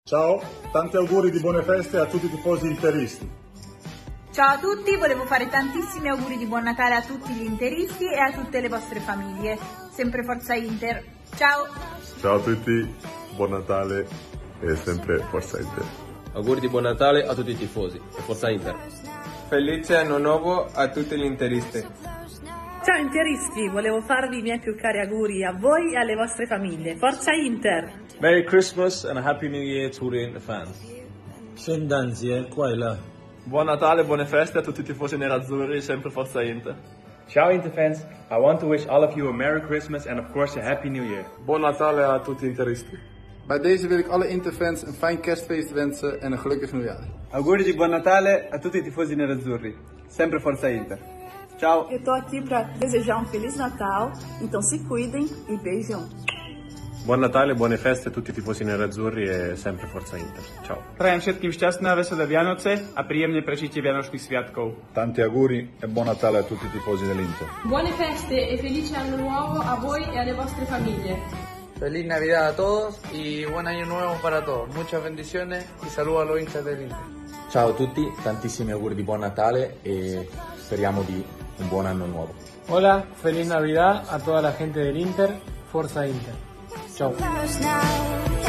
Ciao, tanti auguri di buone feste a tutti i tifosi interisti. Ciao a tutti, volevo fare tantissimi auguri di buon Natale a tutti gli interisti e a tutte le vostre famiglie. Sempre Forza Inter. Ciao! Ciao a tutti, buon Natale e sempre Forza Inter. Auguri di buon Natale a tutti i tifosi e Forza Inter. Felice anno nuovo a tutti gli interisti. Ciao interisti, volevo farvi i miei più cari auguri a voi e alle vostre famiglie. Forza Inter! Merry Christmas and a Happy New Year to the Inter fans. Scendanzi, qua e là. Buon Natale e buone feste a tutti i tifosi nerazzurri, sempre Forza Inter. Ciao Interfans, I want to wish all of you a Merry Christmas and of course a Happy New Year. Buon Natale a tutti interisti. Bij deze wil ik alle Interfans een fijn kerstfeest wensen en een gelukkig nieuwjaar. Auguri di buon Natale a tutti i tifosi nerazzurri, sempre Forza Inter. Tchau. Eu tô aqui para desejar um Feliz Natal, então se cuidem e beijão. Buon Natale, buone feste a tutti i tifosi nerazzurri e sempre Forza Inter. Ciao. Prajem všetkým šťastné a veselé Vianoce a príjemne prežitie Vianočných sviatkov. Tanti auguri e buon Natale a tutti i tifosi dell'Inter. Buone feste e felice anno nuovo a voi e alle vostre famiglie. Feliz Navidad a todos y buen año nuevo para todos. Muchas bendiciones y saludos a los hinchas del Inter. Ciao a tutti, tantissimi auguri di buon Natale e speriamo di un buon anno nuovo. Hola, feliz Navidad a toda la gente del Inter, Forza Inter. Chao.